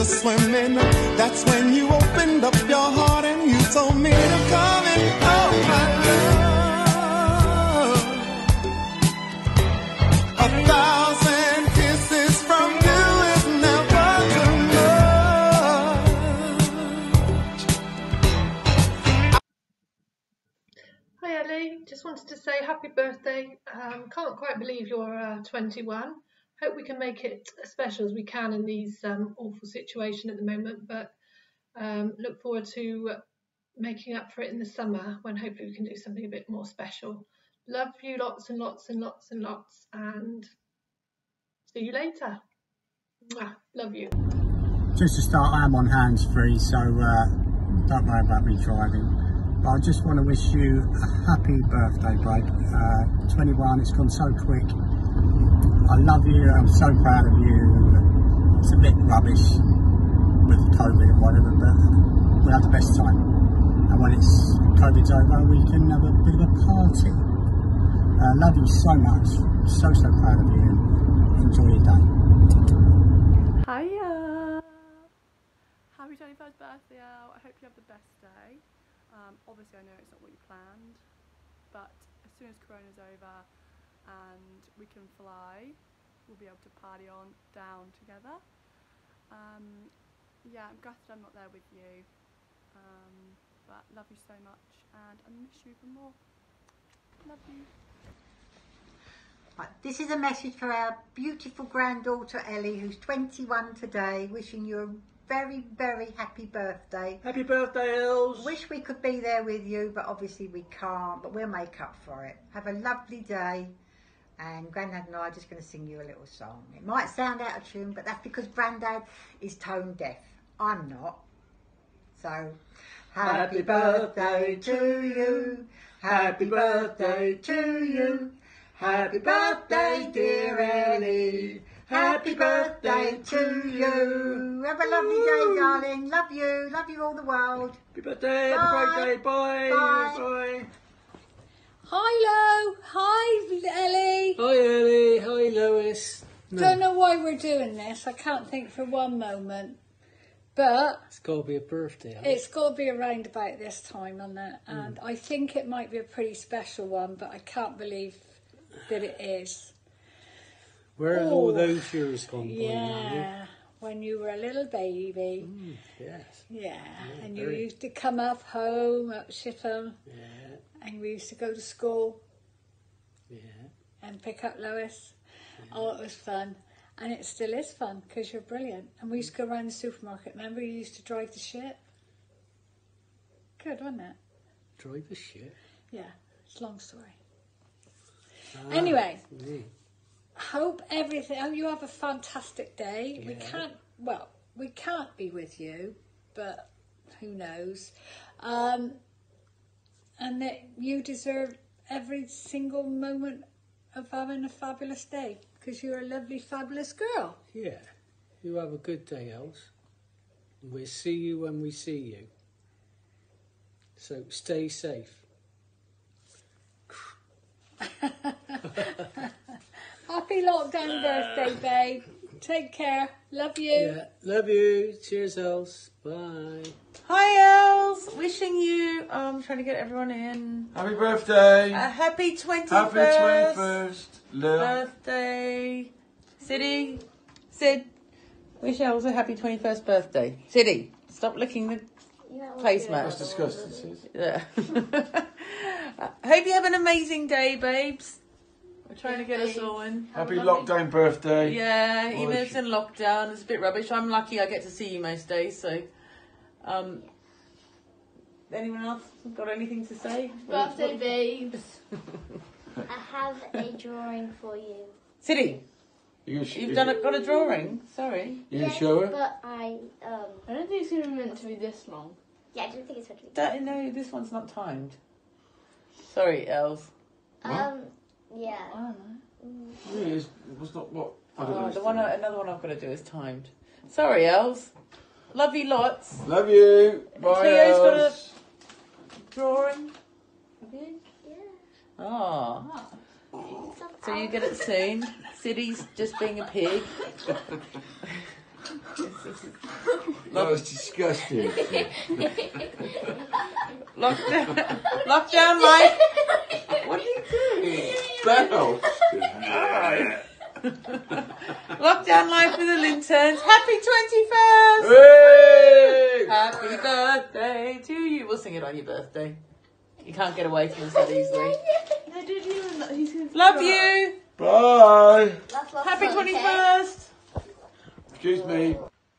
to swimming. That's when you opened up your heart and you told me to come in. Oh, my love, 1,000 kisses from you is never too much. Hi Ellie, just wanted to say happy birthday. Can't quite believe you're 21. Hope we can make it as special as we can in these awful situation at the moment, but look forward to making up for it in the summer when hopefully we can do something a bit more special. Love you lots and lots and lots and lots, and see you later. Mwah. Love you. Just to start, I am on hands-free, so don't worry about me driving. But I just want to wish you a happy birthday, babe. 21, it's gone so quick. I love you, I'm so proud of you. It's a bit rubbish with COVID and whatever, but we'll have the best time. And when COVID's over, we can have a bit of a party. Love you so much, so proud of you. Enjoy your day. Hiya! Happy 21st birthday, Al. I hope you have the best day. Obviously I know it's not what you planned, but as soon as Corona's over and we can fly, we'll be able to party on down together. Yeah, I'm gutted I'm not there with you, but love you so much and I miss you even more. Love you. Right, this is a message for our beautiful granddaughter Ellie, who's 21 today, wishing you a very happy birthday. Happy birthday, Els. Wish we could be there with you, but obviously we can't, but we'll make up for it. Have a lovely day, and Grandad and I are just going to sing you a little song. It might sound out of tune, but that's because Grandad is tone deaf. I'm not. So, happy birthday to you, happy birthday to you, happy birthday dear Ellie, happy birthday to you. Have a lovely day, darling. Love you all the world. Happy birthday, Bye. happy birthday, bye. Bye. Bye. Hi Lo, hi Ellie. Hi Ellie, hi Lois. Don't know why we're doing this, I can't think for one moment. But It's got to be a birthday. it's got to be around about this time, hasn't it? And I think it might be a pretty special one, but I can't believe that it is. Where have all those years gone by? Yeah, when you were a little baby. Yes. Yeah, and you very. used to come up home at Shitham, Yeah, and we used to go to school yeah. and pick up Lois. Oh, it was fun. And it still is fun because you're brilliant. And we used to go around the supermarket. Remember you used to drive the ship? Good, wasn't it? Drive the shit. Yeah, it's a long story. Anyway, Yeah. hope you have a fantastic day. Yeah. We can't be with you, but who knows. And that you deserve every single moment of having a fabulous day. Because you're a lovely, fabulous girl. Yeah. You have a good day, Els. We'll see you when we see you. So stay safe. Happy lockdown birthday, babe. Take care. Love you. Yeah. Love you. Cheers, Els. Bye. Hi Els, wishing you, trying to get everyone in. Happy birthday! A happy 21st. Happy 21st! Birthday. Sid, wish Els a happy 21st birthday. Siddy, stop licking the placemat. That's disgusting, sis. Yeah. Hope you have an amazing day, babes. We're trying to get us all in. Happy lockdown birthday. Yeah, even Well, if it's in lockdown, it's a bit rubbish. I'm lucky I get to see you most days, so... anyone else got anything to say? Birthday babes. I have a drawing for you. Siddy, you've got a drawing? Sorry. You can show her? But I don't think it's going to be meant to be this long. Yeah, I don't think it's meant to be. No, this one's not timed. Sorry, Els. Yeah. I don't know. Really, it was not what... I don't know. Another one I've got to do is timed. Sorry, Els. Love you lots. Love you. Bye, Cleo's got a Els. drawing. Yeah. Oh. So you get it soon. Siddy's just being a pig. That was disgusting. Lockdown life. What are you doing? Bell. Lockdown life with the Linterns. Happy 21st! Hey! Happy birthday to you. We'll sing it on your birthday. You can't get away from us that easily. Love you. Bye. Happy 21st. Excuse me.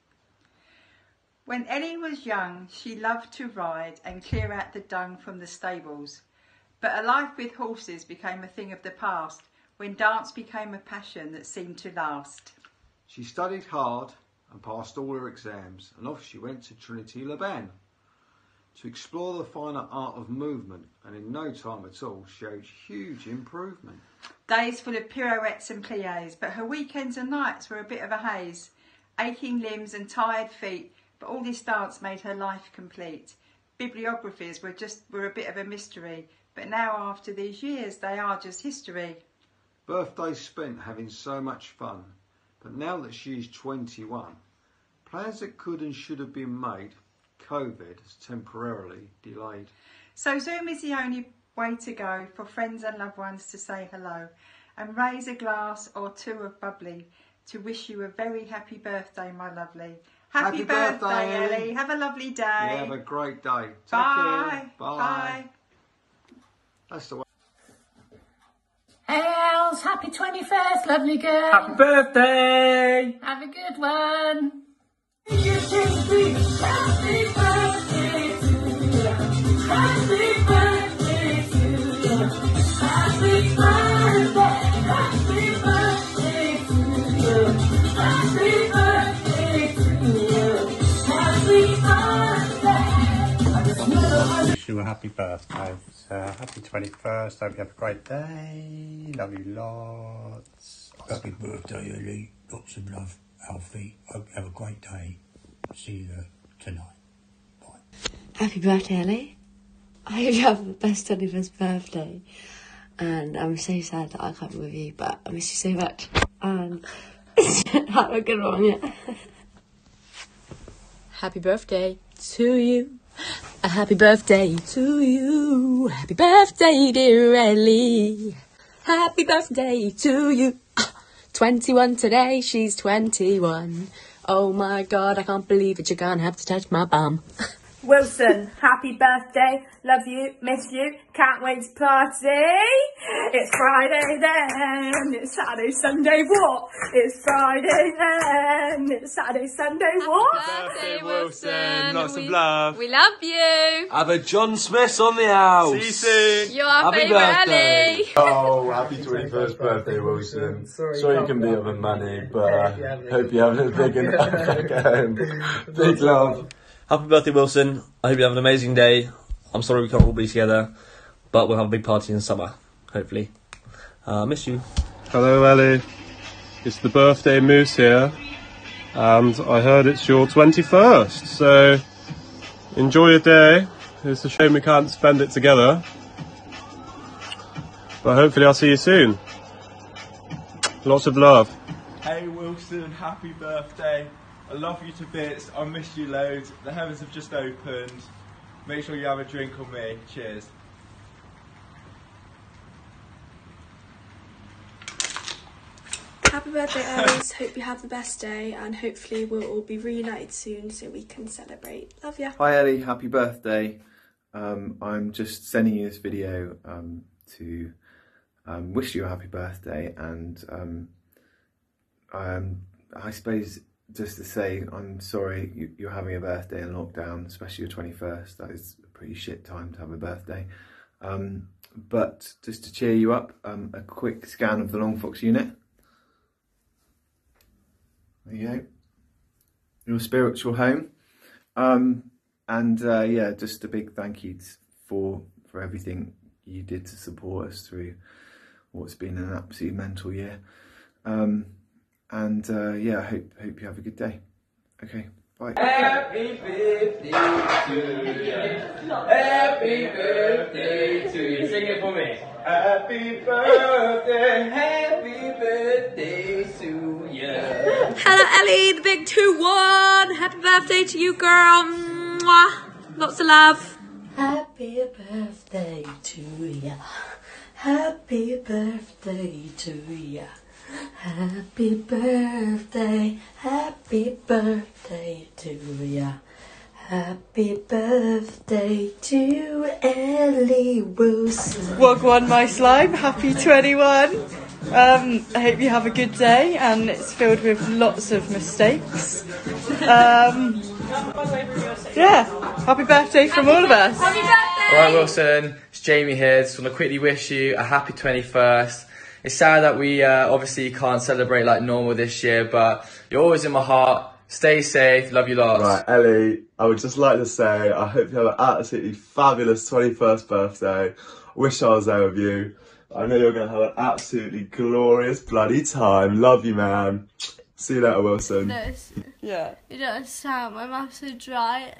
When Ellie was young, she loved to ride and clear out the dung from the stables. But a life with horses became a thing of the past when dance became a passion that seemed to last. She studied hard and passed all her exams, and off she went to Trinity Laban to explore the finer art of movement, and in no time at all showed huge improvement. Days full of pirouettes and pliés, but her weekends and nights were a bit of a haze. Aching limbs and tired feet, but all this dance made her life complete. Bibliographies were a bit of a mystery, but now after these years they are just history. Birthdays spent having so much fun, but now that she's 21, plans that could and should have been made, COVID has temporarily delayed. So Zoom is the only way to go for friends and loved ones to say hello and raise a glass or two of bubbly to wish you a very happy birthday, my lovely. Happy birthday, Ellie. Have a lovely day. Yeah, have a great day. Take Bye. care. Bye. Bye. That's the way. Hey Els, happy 21st, lovely girl. Happy birthday! Have a good one. Happy birthday to you. Happy birthday to you. Happy birthday. Happy birthday to you. Happy birthday to you. Happy birthday. Wish you a happy birthday. Happy 21st. Hope you have a great day. Love you lots. Happy birthday, Ellie. Lots of love, Alfie. Hope you have a great day. See you tonight. Bye. Happy birthday, Ellie. I hope you have the best 21st birthday. And I'm so sad that I can't be with you, but I miss you so much. And have a good one, yeah. Happy birthday to you. A happy birthday to you. Happy birthday, dear Ellie. Happy birthday to you. 21 today, she's 21. Oh my God, I can't believe it. You're gonna have to touch my bum. Wilson, happy birthday, love you, miss you, can't wait to party. It's Friday then, it's Saturday, Sunday, what? It's Friday then, it's Saturday, Sunday, what? Happy birthday, Wilson. Lots of love. We love you. Have a John Smith on the house. See you soon. You're our Happy favourite birthday. Ellie. Oh, happy 21st birthday, Wilson. Sorry you can be up with money, but hope you're having a big and big love. Happy birthday, Wilson. I hope you have an amazing day. I'm sorry we can't all be together, but we'll have a big party in the summer, hopefully. Miss you. Hello, Ellie. It's the birthday moose here, and I heard it's your 21st, so enjoy your day. It's a shame we can't spend it together, but hopefully I'll see you soon. Lots of love. Hey Wilson, happy birthday. I love you to bits, I miss you loads, the heavens have just opened. Make sure you have a drink on me, cheers. Happy birthday, Ellis. Hope you have the best day, and hopefully we'll all be reunited soon so we can celebrate. Love ya. Hi Ellie, happy birthday. I'm just sending you this video to wish you a happy birthday, and I suppose just to say I'm sorry you're having a birthday in lockdown, especially your 21st. That is a pretty shit time to have a birthday. But just to cheer you up, a quick scan of the Long Fox unit. There you go. Your spiritual home. Yeah, just a big thank you for everything you did to support us through what's been an absolute mental year. Yeah, I hope you have a good day. Okay, bye. Bye. Happy birthday to you. Happy birthday to you. Sing it for me. Happy birthday to you. Hello, Ellie, the big 2-1. Happy birthday to you, girl. Mwah. Lots of love. Happy birthday to ya. Happy birthday to ya. Happy birthday to ya. Happy birthday to Ellie Wilson. Wagwan, my slime. Happy 21. I hope you have a good day and it's filled with lots of mistakes. Yeah, happy birthday from all of us. Happy birthday! Alright, Wilson, it's Jamie here. Just want to quickly wish you a happy 21st. It's sad that we obviously can't celebrate like normal this year, but you're always in my heart. Stay safe, love you lots. Right, Ellie, I would just like to say I hope you have an absolutely fabulous 21st birthday. Wish I was there with you. I know you're going to have an absolutely glorious bloody time. Love you, man. See you later, Wilson. Yeah. You don't understand, my mouth's so dry.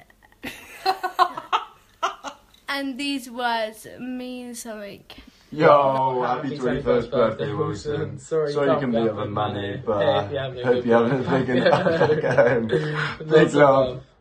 And these words mean something. Yo, happy 21st birthday, Wilson. Sorry you couldn't be having money, but hope you're having a big and big love.